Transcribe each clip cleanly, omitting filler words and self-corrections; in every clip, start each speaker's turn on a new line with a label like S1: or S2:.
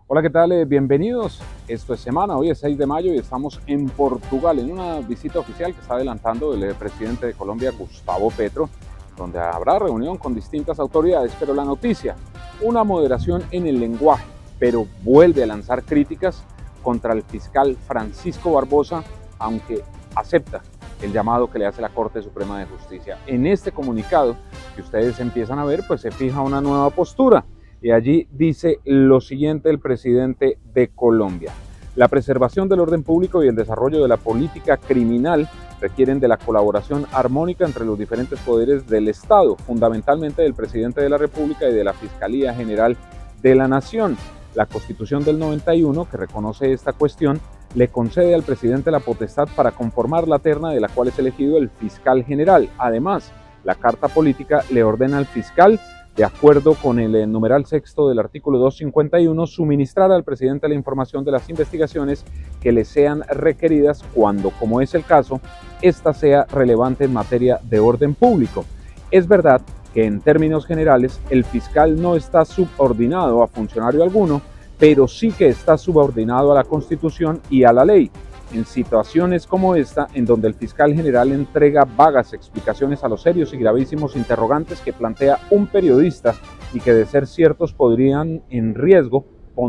S1: Hola, ¿qué tal? Bienvenidos. Esto es Semana, hoy es 6 de mayo y estamos en Portugal en una visita oficial que está adelantando el presidente de Colombia, Gustavo Petro, donde habrá reunión con distintas autoridades, pero la noticia, una moderación en el lenguaje, pero vuelve a lanzar críticas contra el fiscal Francisco Barbosa, aunque acepta el llamado que le hace la Corte Suprema de Justicia. En este comunicado que ustedes empiezan a ver, pues se fija una nueva postura. Y allí dice lo siguiente el presidente de Colombia: la preservación del orden público y el desarrollo de la política criminal requieren de la colaboración armónica entre los diferentes poderes del Estado, fundamentalmente del presidente de la República y de la Fiscalía General de la Nación. La Constitución del 91, que reconoce esta cuestión, le concede al presidente la potestad para conformar la terna de la cual es elegido el fiscal general. Además, la Carta Política le ordena al fiscal, de acuerdo con el numeral sexto del artículo 251, suministrar al presidente la información de las investigaciones que le sean requeridas cuando, como es el caso, ésta sea relevante en materia de orden público. Es verdad que en términos generales el fiscal no está subordinado a funcionario alguno, pero sí que está subordinado a la Constitución y a la ley. En situaciones como esta, en donde el fiscal general entrega vagas explicaciones a los serios y gravísimos interrogantes que plantea un periodista y que de ser ciertos pondrían en riesgo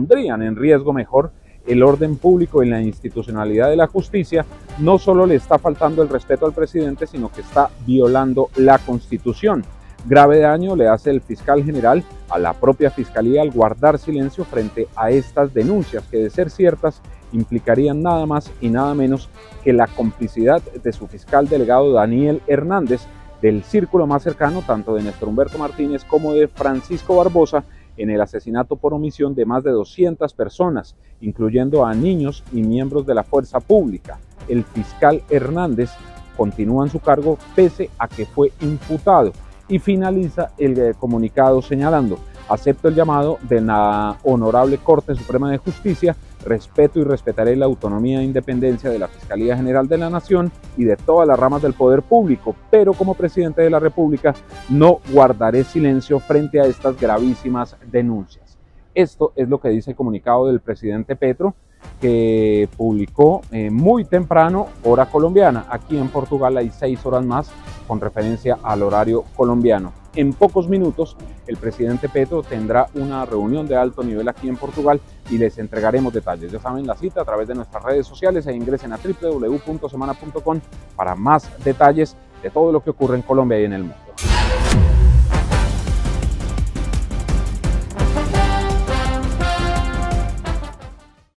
S1: el orden público y la institucionalidad de la justicia, no solo le está faltando el respeto al presidente, sino que está violando la Constitución. Grave daño le hace el fiscal general a la propia fiscalía al guardar silencio frente a estas denuncias que, de ser ciertas, implicarían nada más y nada menos que la complicidad de su fiscal delegado Daniel Hernández, del círculo más cercano tanto de Néstor Humberto Martínez como de Francisco Barbosa, en el asesinato por omisión de más de 200 personas, incluyendo a niños y miembros de la fuerza pública. El fiscal Hernández continúa en su cargo pese a que fue imputado, y finaliza el comunicado señalando: acepto el llamado de la Honorable Corte Suprema de Justicia, respeto y respetaré la autonomía e independencia de la Fiscalía General de la Nación y de todas las ramas del poder público, pero como presidente de la República no guardaré silencio frente a estas gravísimas denuncias. Esto es lo que dice el comunicado del presidente Petro, que publicó muy temprano, hora colombiana. Aquí en Portugal hay 6 horas más con referencia al horario colombiano. En pocos minutos el presidente Petro tendrá una reunión de alto nivel aquí en Portugal y les entregaremos detalles. Ya saben, la cita a través de nuestras redes sociales e ingresen a www.semana.com para más detalles de todo lo que ocurre en Colombia y en el mundo.